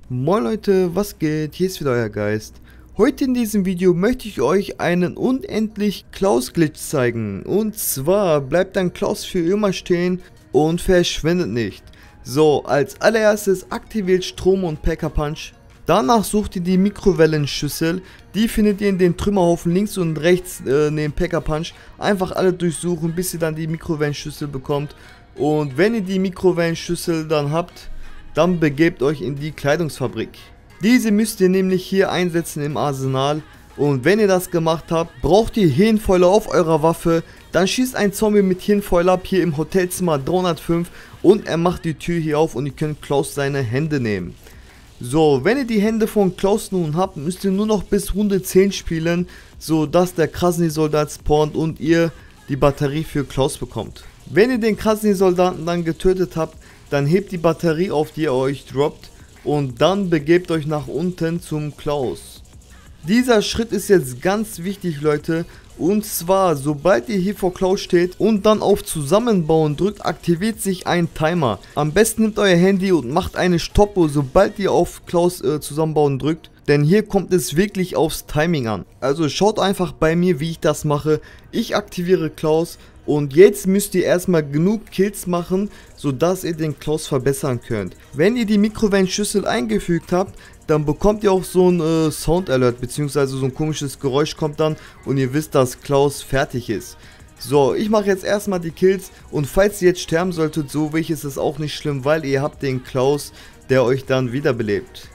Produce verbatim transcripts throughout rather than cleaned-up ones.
Moin Leute, was geht? Hier ist wieder euer Geist. Heute in diesem Video möchte ich euch einen unendlich Klaus-Glitch zeigen. Und zwar bleibt dann Klaus für immer stehen und verschwindet nicht. So, als allererstes aktiviert Strom und Packer Punch. Danach sucht ihr die Mikrowellenschüssel. Die findet ihr in den Trümmerhaufen links und rechts äh, neben Packer Punch. Einfach alle durchsuchen, bis ihr dann die Mikrowellenschüssel bekommt. Und wenn ihr die Mikrowellenschüssel dann habt, dann begebt euch in die Kleidungsfabrik. Diese müsst ihr nämlich hier einsetzen im Arsenal. Und wenn ihr das gemacht habt, braucht ihr Hirnfäule auf eurer Waffe. Dann schießt ein Zombie mit Hirnfäule ab hier im Hotelzimmer dreihundertfünf. Und er macht die Tür hier auf und ihr könnt Klaus seine Hände nehmen. So, wenn ihr die Hände von Klaus nun habt, müsst ihr nur noch bis Runde zehn spielen, so dass der Krasny-Soldat spawnt und ihr die Batterie für Klaus bekommt. Wenn ihr den Krasny-Soldaten dann getötet habt, dann hebt die Batterie auf, die ihr euch droppt, und dann begebt euch nach unten zum Klaus. Dieser Schritt ist jetzt ganz wichtig, Leute, und zwar sobald ihr hier vor Klaus steht und dann auf Zusammenbauen drückt, aktiviert sich ein Timer. Am besten nehmt euer Handy und macht eine Stoppuhr, sobald ihr auf Klaus äh, Zusammenbauen drückt. Denn hier kommt es wirklich aufs Timing an. Also schaut einfach bei mir, wie ich das mache. Ich aktiviere Klaus und jetzt müsst ihr erstmal genug Kills machen, sodass ihr den Klaus verbessern könnt. Wenn ihr die Mikrowellenschüssel eingefügt habt, dann bekommt ihr auch so ein äh, Sound Alert, beziehungsweise so ein komisches Geräusch kommt dann und ihr wisst, dass Klaus fertig ist. So, ich mache jetzt erstmal die Kills und falls ihr jetzt sterben solltet, so wie ich, ist es auch nicht schlimm, weil ihr habt den Klaus, der euch dann wiederbelebt.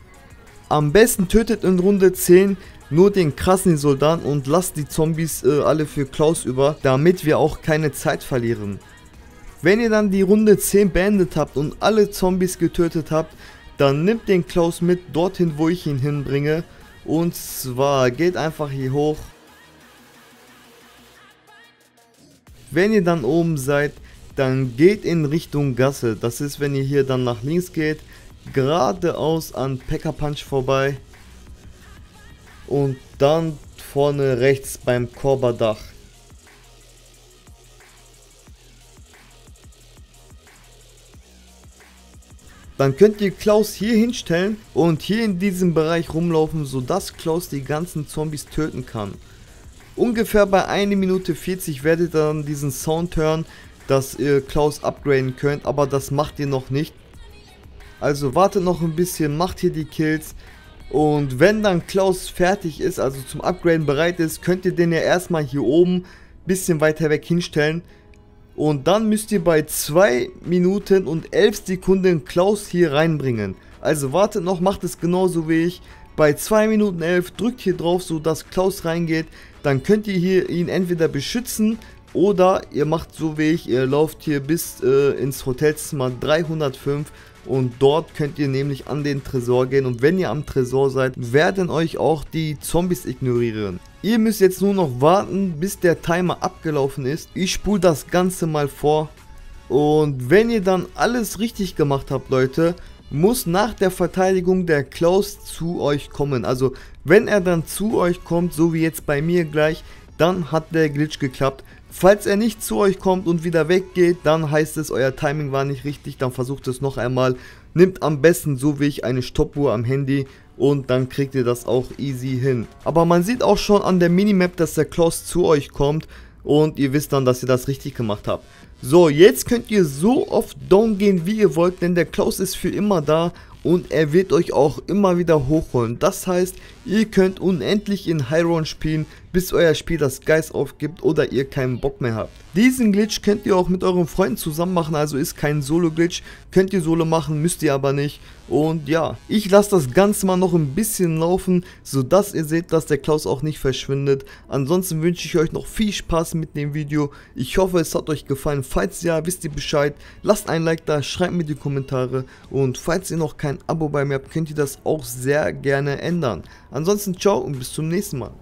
Am besten tötet in Runde zehn nur den krassen Soldaten und lasst die Zombies äh, alle für Klaus über, damit wir auch keine Zeit verlieren. Wenn ihr dann die Runde zehn beendet habt und alle Zombies getötet habt, dann nimmt den Klaus mit dorthin, wo ich ihn hinbringe. Und zwar geht einfach hier hoch. Wenn ihr dann oben seid, dann geht in Richtung Gasse. Das ist, wenn ihr hier dann nach links geht, geradeaus an Packer Punch vorbei und dann vorne rechts beim Korberdach. Dann könnt ihr Klaus hier hinstellen und hier in diesem Bereich rumlaufen, sodass Klaus die ganzen Zombies töten kann. Ungefähr bei einer Minute vierzig werdet ihr dann diesen Sound hören, dass ihr Klaus upgraden könnt, aber das macht ihr noch nicht. Also wartet noch ein bisschen, macht hier die Kills und wenn dann Klaus fertig ist, also zum Upgraden bereit ist, könnt ihr den ja erstmal hier oben ein bisschen weiter weg hinstellen. Und dann müsst ihr bei zwei Minuten und elf Sekunden Klaus hier reinbringen. Also wartet noch, macht es genauso wie ich. Bei zwei Minuten elf drückt hier drauf, so dass Klaus reingeht. Dann könnt ihr hier ihn entweder beschützen oder ihr macht so wie ich, ihr lauft hier bis äh, ins Hotelzimmer dreihundertfünf. Und dort könnt ihr nämlich an den Tresor gehen und wenn ihr am Tresor seid, werden euch auch die Zombies ignorieren. Ihr müsst jetzt nur noch warten, bis der Timer abgelaufen ist. Ich spule das Ganze mal vor. Und wenn ihr dann alles richtig gemacht habt, Leute, muss nach der Verteidigung der Klaus zu euch kommen. Also wenn er dann zu euch kommt, so wie jetzt bei mir gleich, dann hat der Glitch geklappt. Falls er nicht zu euch kommt und wieder weggeht, dann heißt es, euer Timing war nicht richtig, dann versucht es noch einmal. Nimmt am besten so wie ich eine Stoppuhr am Handy und dann kriegt ihr das auch easy hin. Aber man sieht auch schon an der Minimap, dass der Klaus zu euch kommt und ihr wisst dann, dass ihr das richtig gemacht habt. So, jetzt könnt ihr so oft down gehen, wie ihr wollt, denn der Klaus ist für immer da. Und er wird euch auch immer wieder hochholen. Das heißt, ihr könnt unendlich in High Run spielen, bis euer Spiel das Geist aufgibt oder ihr keinen Bock mehr habt. Diesen Glitch könnt ihr auch mit euren Freunden zusammen machen, also ist kein Solo-Glitch. Könnt ihr Solo machen, müsst ihr aber nicht. Und ja, ich lasse das Ganze mal noch ein bisschen laufen, sodass ihr seht, dass der Klaus auch nicht verschwindet. Ansonsten wünsche ich euch noch viel Spaß mit dem Video. Ich hoffe, es hat euch gefallen. Falls ja, wisst ihr Bescheid. Lasst ein Like da, schreibt mir die Kommentare. Und falls ihr noch kein Abo bei mir habt, könnt ihr das auch sehr gerne ändern. Ansonsten ciao und bis zum nächsten Mal.